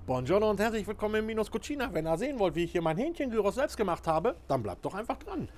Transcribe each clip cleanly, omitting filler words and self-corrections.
Buongiorno und herzlich willkommen im Minus Cucina. Wenn ihr sehen wollt, wie ich hier mein Hähnchen-Gyros selbst gemacht habe, dann bleibt doch einfach dran.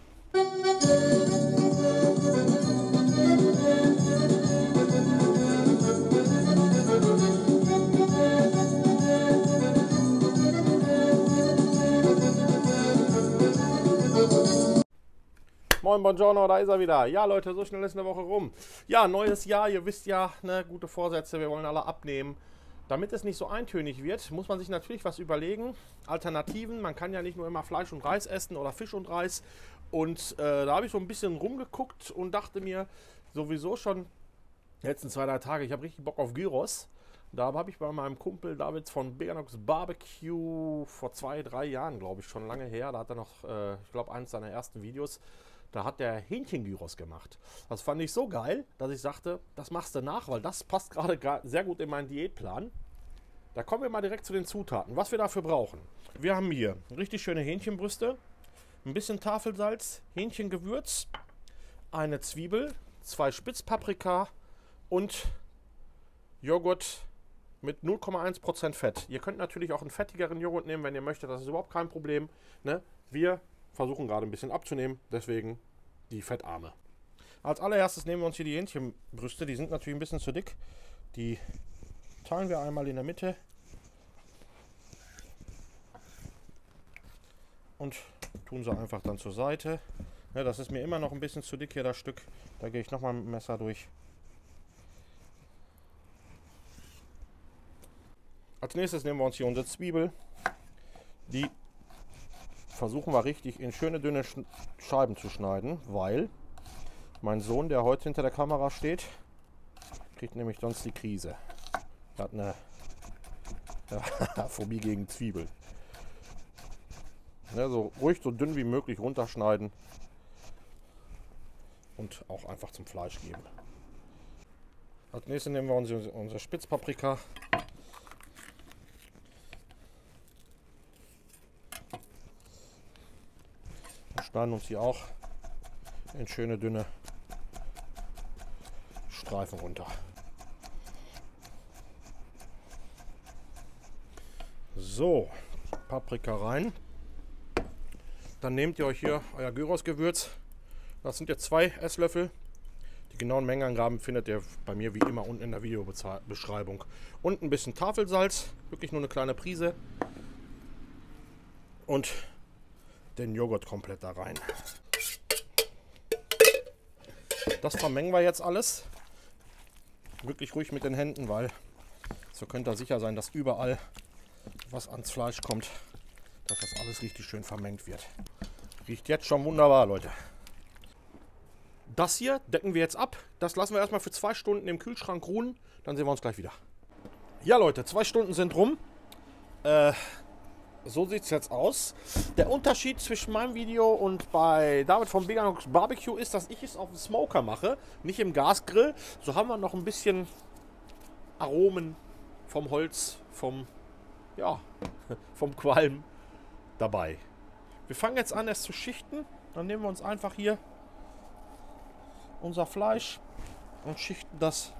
Moin, buongiorno, da ist er wieder. Ja, Leute, so schnell ist eine Woche rum. Ja, neues Jahr, ihr wisst ja, ne, gute Vorsätze, wir wollen alle abnehmen. Damit es nicht so eintönig wird, muss man sich natürlich was überlegen. Alternativen, man kann ja nicht nur immer Fleisch und Reis essen oder Fisch und Reis. Und da habe ich so ein bisschen rumgeguckt und dachte mir, sowieso schon die letzten 2-3 Tage, ich habe richtig Bock auf Gyros. Da habe ich bei meinem Kumpel David von Beganox Barbecue vor 2-3 Jahren, glaube ich, schon lange her, da hat er noch, ich glaube, eines seiner ersten Videos, da hat der Hähnchen-Gyros gemacht. Das fand ich so geil, dass ich sagte, das machst du nach, weil das passt gerade sehr gut in meinen Diätplan. Da kommen wir mal direkt zu den Zutaten, was wir dafür brauchen. Wir haben hier richtig schöne Hähnchenbrüste, ein bisschen Tafelsalz, Hähnchengewürz, eine Zwiebel, 2 Spitzpaprika und Joghurt mit 0,1% Fett. Ihr könnt natürlich auch einen fettigeren Joghurt nehmen, wenn ihr möchtet, das ist überhaupt kein Problem. Ne? Wir versuchen gerade ein bisschen abzunehmen, deswegen die fettarme. Als allererstes nehmen wir uns hier die Hähnchenbrüste, die sind natürlich ein bisschen zu dick. Die teilen wir einmal in der Mitte und tun sie einfach dann zur Seite. Ja, das ist mir immer noch ein bisschen zu dick hier, das Stück. Da gehe ich nochmal mit dem Messer durch. Als nächstes nehmen wir uns hier unsere Zwiebel. Die versuchen wir richtig in schöne dünne Scheiben zu schneiden, weil mein Sohn, der heute hinter der Kamera steht, kriegt nämlich sonst die Krise. Er hat eine Phobie gegen Zwiebeln. Ja, so ruhig so dünn wie möglich runterschneiden und auch einfach zum Fleisch geben. Als nächstes nehmen wir unsere Spitzpaprika. Schneiden uns hier auch in schöne dünne Streifen runter. So, Paprika rein. Dann nehmt ihr euch hier euer Gyros-Gewürz. Das sind jetzt 2 Esslöffel. Die genauen Mengenangaben findet ihr bei mir wie immer unten in der Videobeschreibung. Und ein bisschen Tafelsalz, wirklich nur eine kleine Prise. Und den Joghurt komplett da rein. Das vermengen wir jetzt alles. Wirklich ruhig mit den Händen, weil so könnt ihr sicher sein, dass überall, was ans Fleisch kommt, dass das alles richtig schön vermengt wird. Riecht jetzt schon wunderbar, Leute. Das hier decken wir jetzt ab. Das lassen wir erstmal für 2 Stunden im Kühlschrank ruhen. Dann sehen wir uns gleich wieder. Ja, Leute, 2 Stunden sind rum. So sieht es jetzt aus. Der Unterschied zwischen meinem Video und bei David von Beganox Barbecue ist, dass ich es auf dem Smoker mache, nicht im Gasgrill. So haben wir noch ein bisschen Aromen vom Holz, vom Qualm dabei. Wir fangen jetzt an, es zu schichten. Dann nehmen wir uns einfach hier unser Fleisch und schichten das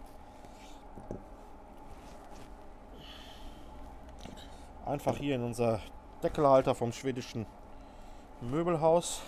einfach hier in unser Deckelhalter vom schwedischen Möbelhaus.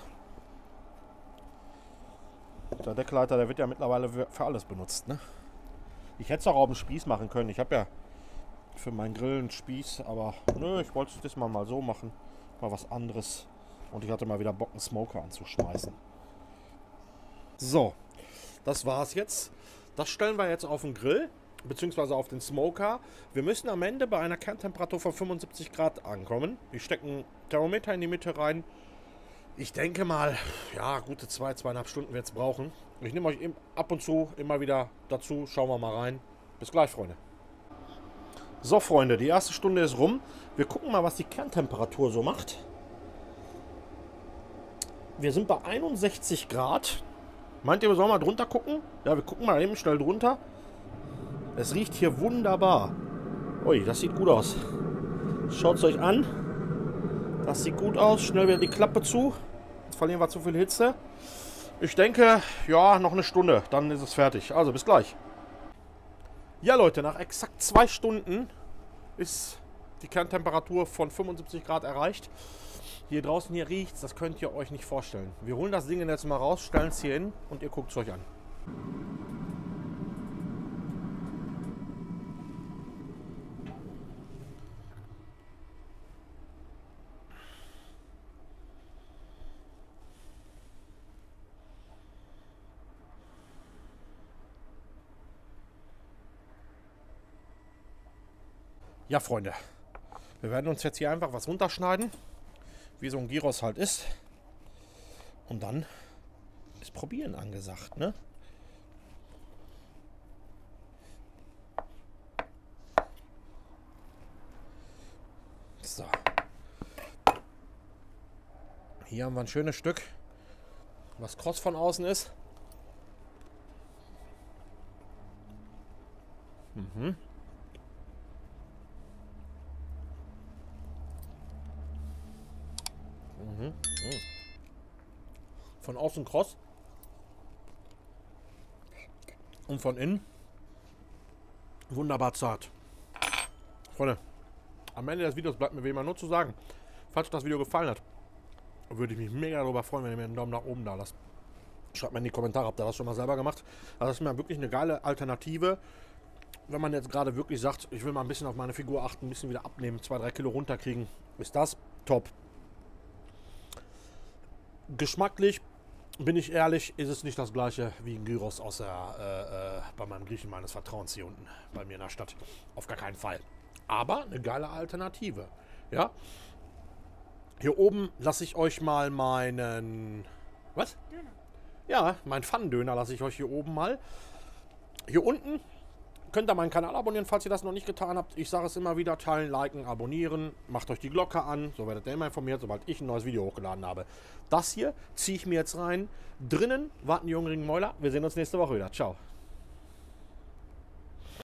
Der Deckelhalter, der wird ja mittlerweile für alles benutzt, ne? Ich hätte es auch auf dem Spieß machen können. Ich habe ja für meinen Grill einen Spieß, aber nö, ich wollte es diesmal mal so machen. Mal was anderes. Und ich hatte mal wieder Bock, einen Smoker anzuschmeißen. So, das war's jetzt. Das stellen wir jetzt auf den Grill, beziehungsweise auf den Smoker. Wir müssen am Ende bei einer Kerntemperatur von 75 Grad ankommen. Ich stecke einen Thermometer in die Mitte rein. Ich denke mal, ja, gute 2,5 Stunden wird es brauchen. Ich nehme euch ab und zu immer wieder dazu. Schauen wir mal rein. Bis gleich, Freunde. So, Freunde, die erste Stunde ist rum. Wir gucken mal, was die Kerntemperatur so macht. Wir sind bei 61 Grad. Meint ihr, wir sollen mal drunter gucken? Ja, wir gucken mal eben schnell drunter. Es riecht hier wunderbar. Ui, das sieht gut aus. Schaut es euch an. Das sieht gut aus. Schnell wieder die Klappe zu. Jetzt verlieren wir zu viel Hitze. Ich denke, ja, noch eine Stunde. Dann ist es fertig. Also, bis gleich. Ja, Leute, nach exakt 2 Stunden ist die Kerntemperatur von 75 Grad erreicht. Hier draußen, hier riecht's, das könnt ihr euch nicht vorstellen. Wir holen das Ding jetzt mal raus, stellen es hier hin und ihr guckt es euch an. Ja, Freunde, wir werden uns jetzt hier einfach was runterschneiden, wie so ein Gyros halt ist. Und dann ist Probieren angesagt, ne? So. Hier haben wir ein schönes Stück, was kross von außen ist. Mhm. Von außen kross und von innen wunderbar zart. Freunde, am Ende des Videos bleibt mir wie immer nur zu sagen, falls euch das Video gefallen hat, würde ich mich mega darüber freuen, wenn ihr mir einen Daumen nach oben da lasst. Schreibt mir in die Kommentare, habt ihr das schon mal selber gemacht? Also das ist mir wirklich eine geile Alternative, wenn man jetzt gerade wirklich sagt, ich will mal ein bisschen auf meine Figur achten, ein bisschen wieder abnehmen, 2-3 Kilo runterkriegen, ist das top. Geschmacklich, bin ich ehrlich, ist es nicht das gleiche wie ein Gyros bei meinem Griechen meines Vertrauens hier unten bei mir in der Stadt. Auf gar keinen Fall. Aber eine geile Alternative. Ja. Hier oben lasse ich euch mal meinen... Was? Döner. Ja, mein Pfannendöner lasse ich euch hier oben mal. Hier unten könnt ihr meinen Kanal abonnieren, falls ihr das noch nicht getan habt. Ich sage es immer wieder, teilen, liken, abonnieren. Macht euch die Glocke an, so werdet ihr immer informiert, sobald ich ein neues Video hochgeladen habe. Das hier ziehe ich mir jetzt rein. Drinnen warten die jungen Mäuler. Wir sehen uns nächste Woche wieder. Ciao.